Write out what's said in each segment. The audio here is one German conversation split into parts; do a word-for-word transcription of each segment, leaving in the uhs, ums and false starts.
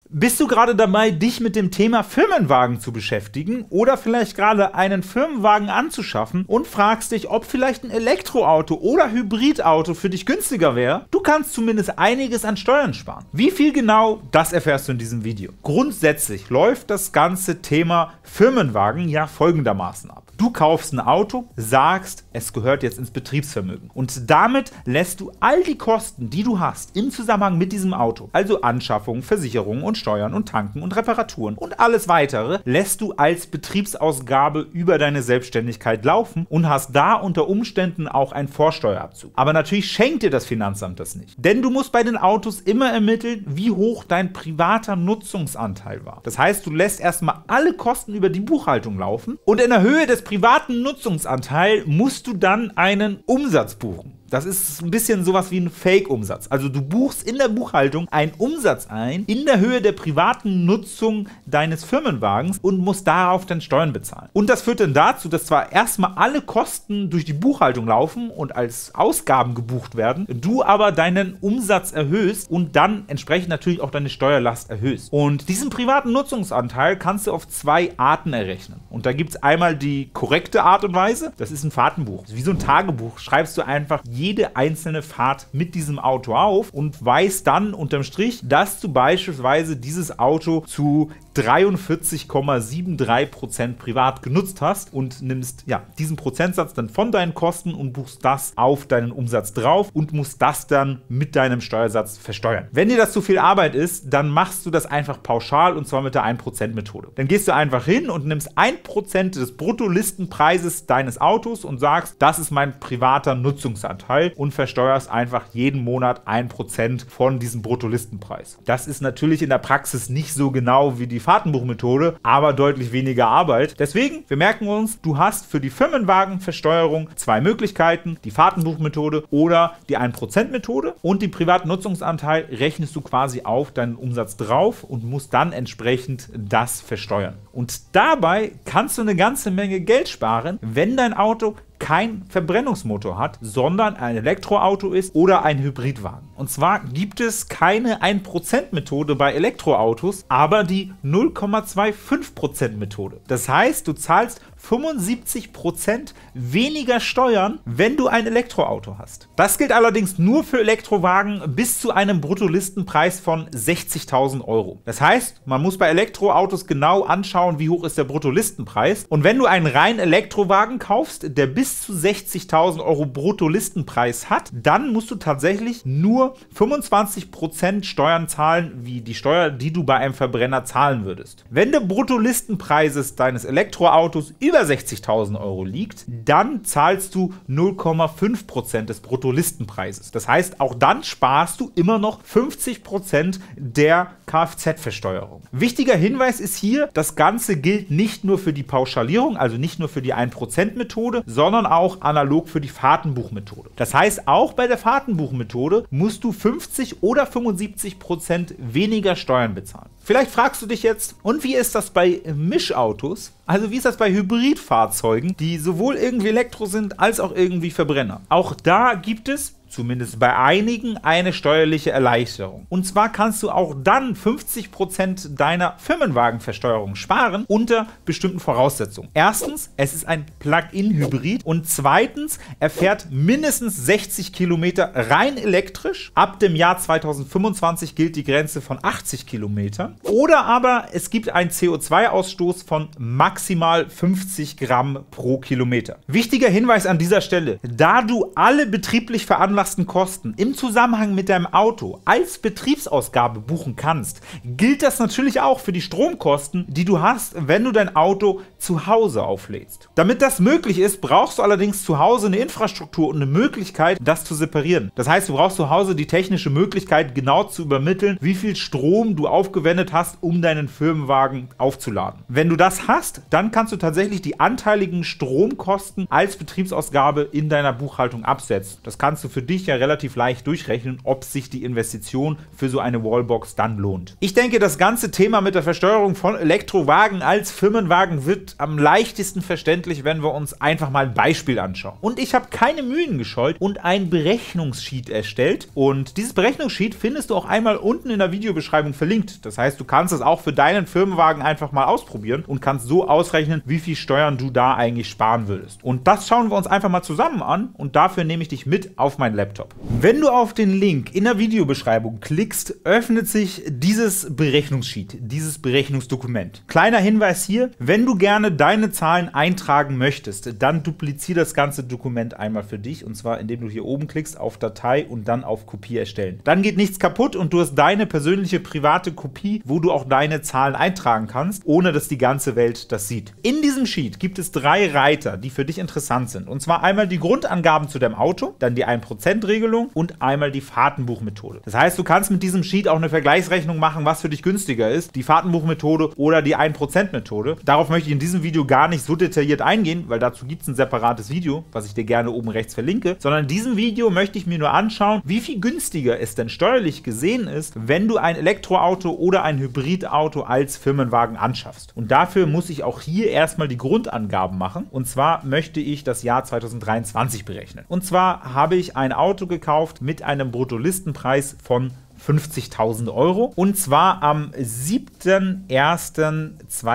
Bist du gerade dabei, dich mit dem Thema Firmenwagen zu beschäftigen oder vielleicht gerade einen Firmenwagen anzuschaffen und fragst dich, ob vielleicht ein Elektroauto oder Hybridauto für dich günstiger wäre? Du kannst zumindest einiges an Steuern sparen. Wie viel genau, das erfährst du in diesem Video. Grundsätzlich läuft das ganze Thema Firmenwagen ja folgendermaßen ab. Du kaufst ein Auto, sagst, es gehört jetzt ins Betriebsvermögen. Und damit lässt du all die Kosten, die du hast im Zusammenhang mit diesem Auto, also Anschaffung, Versicherung und Steuern und Tanken und Reparaturen und alles weitere, lässt du als Betriebsausgabe über deine Selbstständigkeit laufen und hast da unter Umständen auch einen Vorsteuerabzug. Aber natürlich schenkt dir das Finanzamt das nicht. Denn du musst bei den Autos immer ermitteln, wie hoch dein privater Nutzungsanteil war. Das heißt, du lässt erstmal alle Kosten über die Buchhaltung laufen und in der Höhe des privaten Nutzungsanteils musst du dann einen Umsatz buchen. Das ist ein bisschen sowas wie ein Fake-Umsatz. Also du buchst in der Buchhaltung einen Umsatz ein in der Höhe der privaten Nutzung deines Firmenwagens und musst darauf dann Steuern bezahlen. Und das führt dann dazu, dass zwar erstmal alle Kosten durch die Buchhaltung laufen und als Ausgaben gebucht werden, du aber deinen Umsatz erhöhst und dann entsprechend natürlich auch deine Steuerlast erhöhst. Und diesen privaten Nutzungsanteil kannst du auf zwei Arten errechnen. Und da gibt es einmal die korrekte Art und Weise, das ist ein Fahrtenbuch. Wie so ein Tagebuch schreibst du einfach jede einzelne Fahrt mit diesem Auto auf und weißt dann unterm Strich, dass du beispielsweise dieses Auto zu dreiundvierzig Komma dreiundsiebzig Prozent privat genutzt hast und nimmst ja diesen Prozentsatz dann von deinen Kosten und buchst das auf deinen Umsatz drauf und musst das dann mit deinem Steuersatz versteuern. Wenn dir das zu viel Arbeit ist, dann machst du das einfach pauschal und zwar mit der ein Prozent Methode. Dann gehst du einfach hin und nimmst ein Prozent des Bruttolistenpreises deines Autos und sagst, das ist mein privater Nutzungsanteil und versteuerst einfach jeden Monat ein Prozent von diesem Bruttolistenpreis. Das ist natürlich in der Praxis nicht so genau wie die Fahrtenbuchmethode, aber deutlich weniger Arbeit. Deswegen, wir merken uns, du hast für die Firmenwagenversteuerung zwei Möglichkeiten, die Fahrtenbuchmethode oder die ein Prozent Methode und den privaten Nutzungsanteil rechnest du quasi auf deinen Umsatz drauf und musst dann entsprechend das versteuern. Und dabei kannst du eine ganze Menge Geld sparen, wenn dein Auto kein Verbrennungsmotor hat, sondern ein Elektroauto ist oder ein Hybridwagen. Und zwar gibt es keine ein Prozent Methode bei Elektroautos, aber die null Komma fünfundzwanzig Prozent Methode. Das heißt, du zahlst fünfundsiebzig Prozent weniger Steuern, wenn du ein Elektroauto hast. Das gilt allerdings nur für Elektrowagen bis zu einem Bruttolistenpreis von sechzigtausend Euro. Das heißt, man muss bei Elektroautos genau anschauen, wie hoch ist der Bruttolistenpreis. Und wenn du einen reinen Elektrowagen kaufst, der bis zu sechzigtausend Euro Bruttolistenpreis hat, dann musst du tatsächlich nur fünfundzwanzig Prozent Steuern zahlen, wie die Steuer, die du bei einem Verbrenner zahlen würdest. Wenn der Bruttolistenpreis deines Elektroautos über sechzigtausend Euro liegt, dann zahlst du null Komma fünf Prozent des Bruttolistenpreises. Das heißt, auch dann sparst du immer noch fünfzig Prozent der Kfz-Versteuerung. Wichtiger Hinweis ist hier, das Ganze gilt nicht nur für die Pauschalierung, also nicht nur für die ein Prozent Methode, sondern auch analog für die Fahrtenbuchmethode. Das heißt, auch bei der Fahrtenbuchmethode musst du fünfzig oder fünfundsiebzig Prozent weniger Steuern bezahlen. Vielleicht fragst du dich jetzt, und wie ist das bei Mischautos? Also wie ist das bei Hybridfahrzeugen, die sowohl irgendwie Elektro sind, als auch irgendwie Verbrenner? Auch da gibt es zumindest bei einigen, eine steuerliche Erleichterung. Und zwar kannst du auch dann fünfzig Prozent deiner Firmenwagenversteuerung sparen unter bestimmten Voraussetzungen. Erstens, es ist ein Plug-in-Hybrid und zweitens, er fährt mindestens sechzig Kilometer rein elektrisch. Ab dem Jahr zweitausendfünfundzwanzig gilt die Grenze von achtzig Kilometern. Oder aber es gibt einen C O zwei Ausstoß von maximal fünfzig Gramm pro Kilometer. Wichtiger Hinweis an dieser Stelle, da du alle betrieblich veranlassten Kosten im Zusammenhang mit deinem Auto als Betriebsausgabe buchen kannst, gilt das natürlich auch für die Stromkosten, die du hast, wenn du dein Auto zu Hause auflädst. Damit das möglich ist, brauchst du allerdings zu Hause eine Infrastruktur und eine Möglichkeit, das zu separieren. Das heißt, du brauchst zu Hause die technische Möglichkeit, genau zu übermitteln, wie viel Strom du aufgewendet hast, um deinen Firmenwagen aufzuladen. Wenn du das hast, dann kannst du tatsächlich die anteiligen Stromkosten als Betriebsausgabe in deiner Buchhaltung absetzen. Das kannst du für dich ja relativ leicht durchrechnen, ob sich die Investition für so eine Wallbox dann lohnt. Ich denke, das ganze Thema mit der Versteuerung von Elektrowagen als Firmenwagen wird am leichtesten verständlich, wenn wir uns einfach mal ein Beispiel anschauen. Und ich habe keine Mühen gescheut und ein Berechnungssheet erstellt. Und dieses Berechnungssheet findest du auch einmal unten in der Videobeschreibung verlinkt. Das heißt, du kannst es auch für deinen Firmenwagen einfach mal ausprobieren und kannst so ausrechnen, wie viel Steuern du da eigentlich sparen würdest. Und das schauen wir uns einfach mal zusammen an und dafür nehme ich dich mit auf meinen Laptop. Wenn du auf den Link in der Videobeschreibung klickst, öffnet sich dieses Berechnungssheet, dieses Berechnungsdokument. Kleiner Hinweis hier, wenn du gerne deine Zahlen eintragen möchtest, dann dupliziere das ganze Dokument einmal für dich und zwar indem du hier oben klickst auf Datei und dann auf Kopie erstellen. Dann geht nichts kaputt und du hast deine persönliche private Kopie, wo du auch deine Zahlen eintragen kannst, ohne dass die ganze Welt das sieht. In diesem Sheet gibt es drei Reiter, die für dich interessant sind. Und zwar einmal die Grundangaben zu deinem Auto, dann die ein Prozent Regelung und einmal die Fahrtenbuchmethode. Das heißt, du kannst mit diesem Sheet auch eine Vergleichsrechnung machen, was für dich günstiger ist, die Fahrtenbuchmethode oder die ein Prozent Methode. Darauf möchte ich in diesem Video gar nicht so detailliert eingehen, weil dazu gibt es ein separates Video, was ich dir gerne oben rechts verlinke, sondern in diesem Video möchte ich mir nur anschauen, wie viel günstiger es denn steuerlich gesehen ist, wenn du ein Elektroauto oder ein Hybridauto als Firmenwagen anschaffst. Und dafür muss ich auch hier erstmal die Grundangaben machen. Und zwar möchte ich das Jahr zweitausenddreiundzwanzig berechnen. Und zwar habe ich ein Auto gekauft mit einem Bruttolistenpreis von fünfzigtausend Euro und zwar am siebten ersten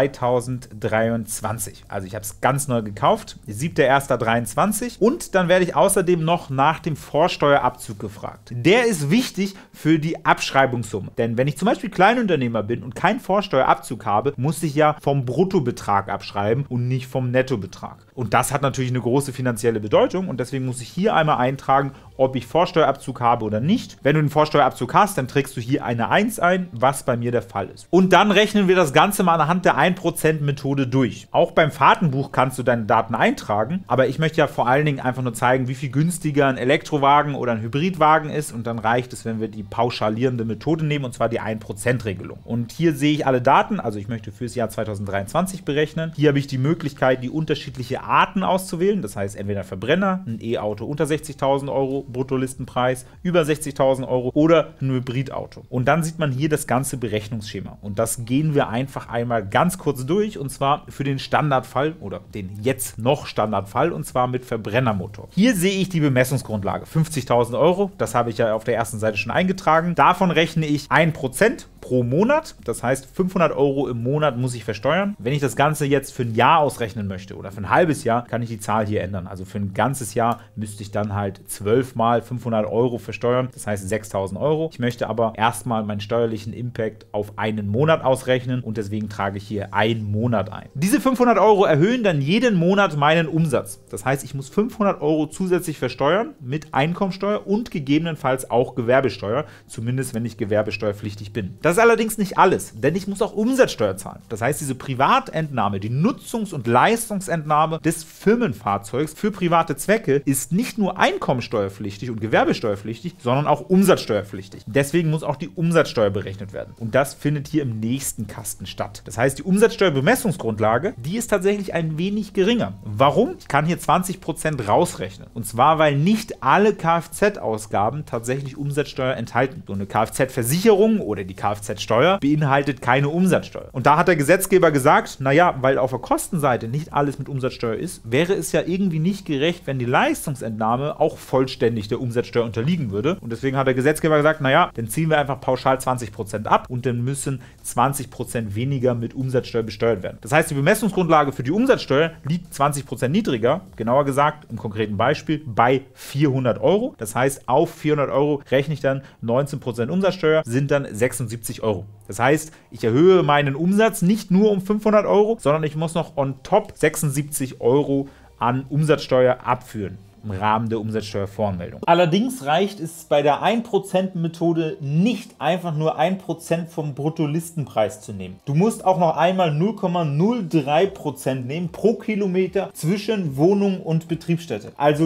zweitausenddreiundzwanzig. Also ich habe es ganz neu gekauft, siebter erster dreiundzwanzig und dann werde ich außerdem noch nach dem Vorsteuerabzug gefragt. Der ist wichtig für die Abschreibungssumme, denn wenn ich zum Beispiel Kleinunternehmer bin und keinen Vorsteuerabzug habe, muss ich ja vom Bruttobetrag abschreiben und nicht vom Nettobetrag. Und das hat natürlich eine große finanzielle Bedeutung und deswegen muss ich hier einmal eintragen, ob ich Vorsteuerabzug habe oder nicht. Wenn du den Vorsteuerabzug hast, dann trägst du hier eine eins ein, was bei mir der Fall ist. Und dann rechnen wir das Ganze mal anhand der ein Prozent Methode durch. Auch beim Fahrtenbuch kannst du deine Daten eintragen, aber ich möchte ja vor allen Dingen einfach nur zeigen, wie viel günstiger ein Elektrowagen oder ein Hybridwagen ist und dann reicht es, wenn wir die pauschalierende Methode nehmen und zwar die ein Prozent Regelung. Und hier sehe ich alle Daten, also ich möchte fürs Jahr zweitausenddreiundzwanzig berechnen. Hier habe ich die Möglichkeit, die unterschiedliche Arten auszuwählen, das heißt entweder Verbrenner, ein E-Auto unter sechzigtausend Euro, Bruttolistenpreis über sechzigtausend Euro oder ein Hybridauto. Und dann sieht man hier das ganze Berechnungsschema. Und das gehen wir einfach einmal ganz kurz durch und zwar für den Standardfall oder den jetzt noch Standardfall und zwar mit Verbrennermotor. Hier sehe ich die Bemessungsgrundlage, fünfzigtausend Euro. Das habe ich ja auf der ersten Seite schon eingetragen. Davon rechne ich ein Prozent pro Monat. Das heißt, fünfhundert Euro im Monat muss ich versteuern. Wenn ich das Ganze jetzt für ein Jahr ausrechnen möchte oder für ein halbes Jahr, kann ich die Zahl hier ändern. Also für ein ganzes Jahr müsste ich dann halt zwölf mal fünfhundert Euro versteuern. Das heißt sechstausend Euro. Ich möchte aber erstmal meinen steuerlichen Impact auf einen Monat ausrechnen und deswegen trage ich hier einen Monat ein. Diese fünfhundert Euro erhöhen dann jeden Monat meinen Umsatz. Das heißt, ich muss fünfhundert Euro zusätzlich versteuern mit Einkommensteuer und gegebenenfalls auch Gewerbesteuer, zumindest wenn ich gewerbesteuerpflichtig bin. Das ist allerdings nicht alles, denn ich muss auch Umsatzsteuer zahlen. Das heißt, diese Privatentnahme, die Nutzungs- und Leistungsentnahme des Firmenfahrzeugs für private Zwecke ist nicht nur einkommensteuerpflichtig und gewerbesteuerpflichtig, sondern auch umsatzsteuerpflichtig. Deswegen muss auch die Umsatzsteuer berechnet werden. Und das findet hier im nächsten Kasten statt. Das heißt, die Umsatzsteuerbemessungsgrundlage, die ist tatsächlich ein wenig geringer. Warum? Ich kann hier zwanzig Prozent rausrechnen. Und zwar, weil nicht alle Kfz-Ausgaben tatsächlich Umsatzsteuer enthalten. So eine Kfz-Versicherung oder die Kfz-Steuer beinhaltet keine Umsatzsteuer. Und da hat der Gesetzgeber gesagt, naja, weil auf der Kostenseite nicht alles mit Umsatzsteuer ist, wäre es ja irgendwie nicht gerecht, wenn die Leistungsentnahme auch vollständig der Umsatzsteuer unterliegen würde. Und deswegen hat der Gesetzgeber gesagt, naja, dann ziehen wir einfach pauschal zwanzig Prozent ab und dann müssen zwanzig Prozent weniger mit Umsatzsteuer besteuert werden. Das heißt, die Bemessungsgrundlage für die Umsatzsteuer liegt zwanzig Prozent niedriger, genauer gesagt, im konkreten Beispiel, bei vierhundert Euro. Das heißt, auf vierhundert Euro rechne ich dann neunzehn Prozent Umsatzsteuer, sind dann sechsundsiebzig Euro. Das heißt, ich erhöhe meinen Umsatz nicht nur um fünfhundert Euro, sondern ich muss noch on top sechsundsiebzig Euro an Umsatzsteuer abführen im Rahmen der Umsatzsteuervoranmeldung. Allerdings reicht es bei der ein Prozent Methode nicht einfach nur ein Prozent vom Bruttolistenpreis zu nehmen. Du musst auch noch einmal null Komma null drei Prozent nehmen pro Kilometer zwischen Wohnung und Betriebsstätte. Also die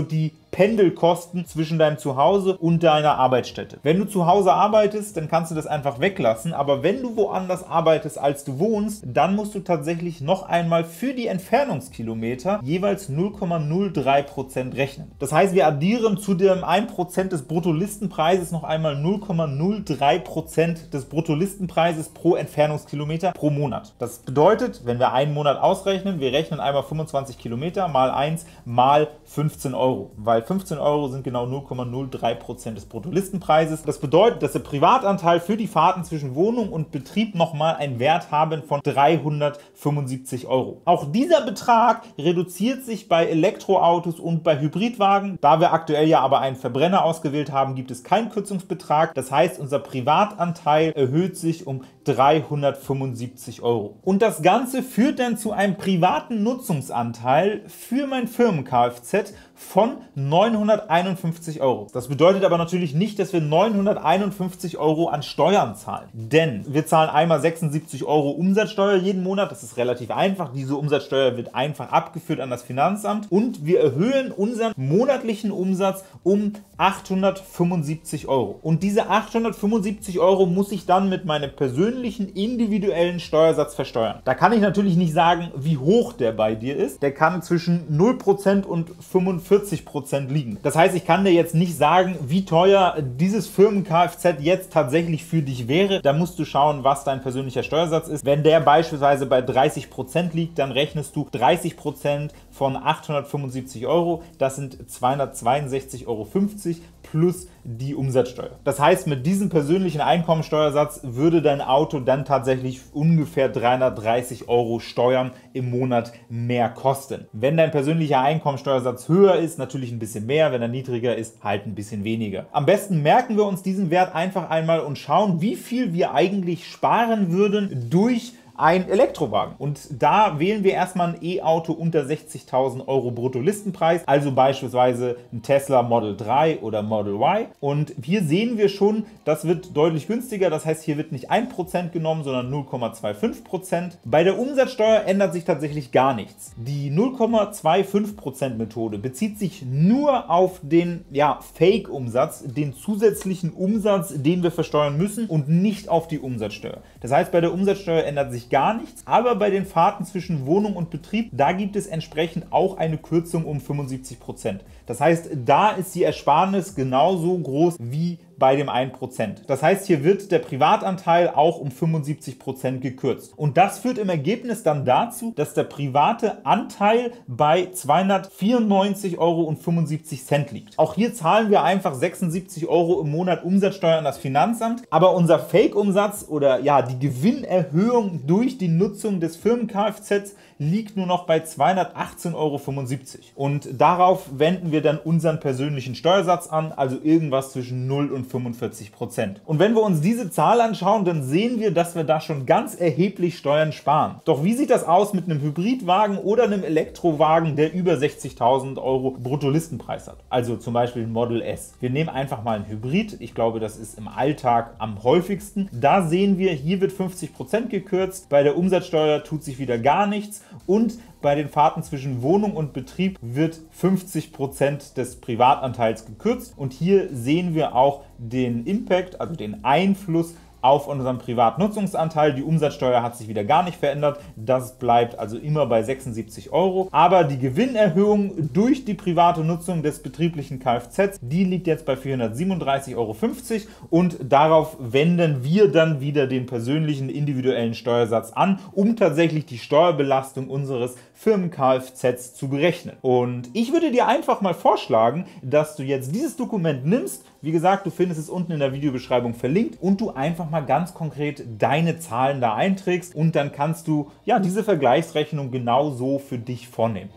Pendelkosten zwischen deinem Zuhause und deiner Arbeitsstätte. Wenn du zu Hause arbeitest, dann kannst du das einfach weglassen, aber wenn du woanders arbeitest, als du wohnst, dann musst du tatsächlich noch einmal für die Entfernungskilometer jeweils null Komma null drei Prozent rechnen. Das heißt, wir addieren zu dem ein Prozent des Bruttolistenpreises noch einmal null Komma null drei Prozent des Bruttolistenpreises pro Entfernungskilometer pro Monat. Das bedeutet, wenn wir einen Monat ausrechnen, wir rechnen einmal fünfundzwanzig Kilometer mal eins mal fünfzehn Euro, weil fünfzehn Euro sind genau null Komma null drei Prozent des Bruttolistenpreises. Das bedeutet, dass der Privatanteil für die Fahrten zwischen Wohnung und Betrieb nochmal einen Wert haben von dreihundertfünfundsiebzig Euro. Auch dieser Betrag reduziert sich bei Elektroautos und bei Hybridwagen. Da wir aktuell ja aber einen Verbrenner ausgewählt haben, gibt es keinen Kürzungsbetrag. Das heißt, unser Privatanteil erhöht sich um dreihundertfünfundsiebzig Euro. Und das Ganze führt dann zu einem privaten Nutzungsanteil für mein Firmen-Kfz von neunhunderteinundfünfzig Euro. Das bedeutet aber natürlich nicht, dass wir neunhunderteinundfünfzig Euro an Steuern zahlen. Denn wir zahlen einmal sechsundsiebzig Euro Umsatzsteuer jeden Monat. Das ist relativ einfach. Diese Umsatzsteuer wird einfach abgeführt an das Finanzamt. Und wir erhöhen unseren monatlichen Umsatz um achthundertfünfundsiebzig Euro. Und diese achthundertfünfundsiebzig Euro muss ich dann mit meinem persönlichen individuellen Steuersatz versteuern. Da kann ich natürlich nicht sagen, wie hoch der bei dir ist. Der kann zwischen null Prozent und fünfundvierzig Prozent liegen. Das heißt, ich kann dir jetzt nicht sagen, wie teuer dieses Firmen-Kfz jetzt tatsächlich für dich wäre. Da musst du schauen, was dein persönlicher Steuersatz ist. Wenn der beispielsweise bei dreißig Prozent liegt, dann rechnest du dreißig Prozent von achthundertfünfundsiebzig Euro. Das sind zweihundertzweiundsechzig Euro fünfzig plus die Umsatzsteuer. Das heißt, mit diesem persönlichen Einkommensteuersatz würde dein Auto dann tatsächlich ungefähr dreihundertdreißig Euro Steuern im Monat mehr kosten. Wenn dein persönlicher Einkommensteuersatz höher ist, natürlich ein bisschen mehr, wenn er niedriger ist, halt ein bisschen weniger. Am besten merken wir uns diesen Wert einfach einmal und schauen, wie viel wir eigentlich sparen würden durch ein Elektrowagen. Und da wählen wir erstmal ein E-Auto unter sechzigtausend Euro Bruttolistenpreis, also beispielsweise ein Tesla Model drei oder Model Y. Und hier sehen wir schon, das wird deutlich günstiger. Das heißt, hier wird nicht ein Prozent genommen, sondern null Komma fünfundzwanzig Prozent. Bei der Umsatzsteuer ändert sich tatsächlich gar nichts. Die null Komma fünfundzwanzig Prozent Methode bezieht sich nur auf den ja, Fake-Umsatz, den zusätzlichen Umsatz, den wir versteuern müssen und nicht auf die Umsatzsteuer. Das heißt, bei der Umsatzsteuer ändert sich gar nichts, aber bei den Fahrten zwischen Wohnung und Betrieb, da gibt es entsprechend auch eine Kürzung um fünfundsiebzig Prozent. Das heißt, da ist die Ersparnis genauso groß wie bei dem ein Prozent. Das heißt, hier wird der Privatanteil auch um fünfundsiebzig Prozent gekürzt. Und das führt im Ergebnis dann dazu, dass der private Anteil bei zweihundertvierundneunzig Euro fünfundsiebzig liegt. Auch hier zahlen wir einfach sechsundsiebzig Euro im Monat Umsatzsteuer an das Finanzamt, aber unser Fake-Umsatz oder ja die Gewinnerhöhung durch die Nutzung des Firmen-Kfz liegt nur noch bei zweihundertachtzehn Euro fünfundsiebzig. Und darauf wenden wir dann unseren persönlichen Steuersatz an, also irgendwas zwischen null und fünfundvierzig Prozent. Und wenn wir uns diese Zahl anschauen, dann sehen wir, dass wir da schon ganz erheblich Steuern sparen. Doch wie sieht das aus mit einem Hybridwagen oder einem Elektrowagen, der über sechzigtausend Euro Bruttolistenpreis hat? Also zum Beispiel ein Model S. Wir nehmen einfach mal ein Hybrid. Ich glaube, das ist im Alltag am häufigsten. Da sehen wir, hier wird fünfzig Prozent gekürzt. Bei der Umsatzsteuer tut sich wieder gar nichts. Und bei den Fahrten zwischen Wohnung und Betrieb wird fünfzig Prozent des Privatanteils gekürzt. Und hier sehen wir auch den Impact, also den Einfluss auf unseren Privatnutzungsanteil. Die Umsatzsteuer hat sich wieder gar nicht verändert. Das bleibt also immer bei sechsundsiebzig Euro. Aber die Gewinnerhöhung durch die private Nutzung des betrieblichen Kfz, die liegt jetzt bei vierhundertsiebenunddreißig Euro fünfzig und darauf wenden wir dann wieder den persönlichen individuellen Steuersatz an, um tatsächlich die Steuerbelastung unseres Firmen-Kfz zu berechnen. Und ich würde dir einfach mal vorschlagen, dass du jetzt dieses Dokument nimmst. Wie gesagt, du findest es unten in der Videobeschreibung verlinkt und du einfach mal ganz konkret deine Zahlen da einträgst und dann kannst du ja diese Vergleichsrechnung genau so für dich vornehmen.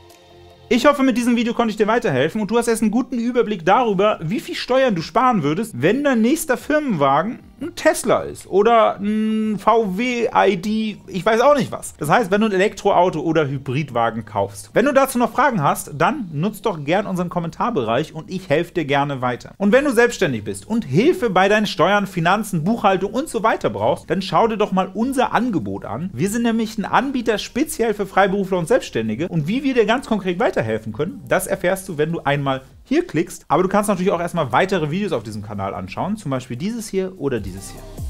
Ich hoffe, mit diesem Video konnte ich dir weiterhelfen und du hast jetzt einen guten Überblick darüber, wie viel Steuern du sparen würdest, wenn dein nächster Firmenwagen ein Tesla ist oder ein V W I D, ich weiß auch nicht was. Das heißt, wenn du ein Elektroauto oder Hybridwagen kaufst. Wenn du dazu noch Fragen hast, dann nutzt doch gern unseren Kommentarbereich und ich helfe dir gerne weiter. Und wenn du selbstständig bist und Hilfe bei deinen Steuern, Finanzen, Buchhaltung und so weiter brauchst, dann schau dir doch mal unser Angebot an. Wir sind nämlich ein Anbieter speziell für Freiberufler und Selbstständige und wie wir dir ganz konkret weiterhelfen können, das erfährst du, wenn du einmal hier klickst. Aber du kannst natürlich auch erstmal weitere Videos auf diesem Kanal anschauen, zum Beispiel dieses hier oder dieses hier.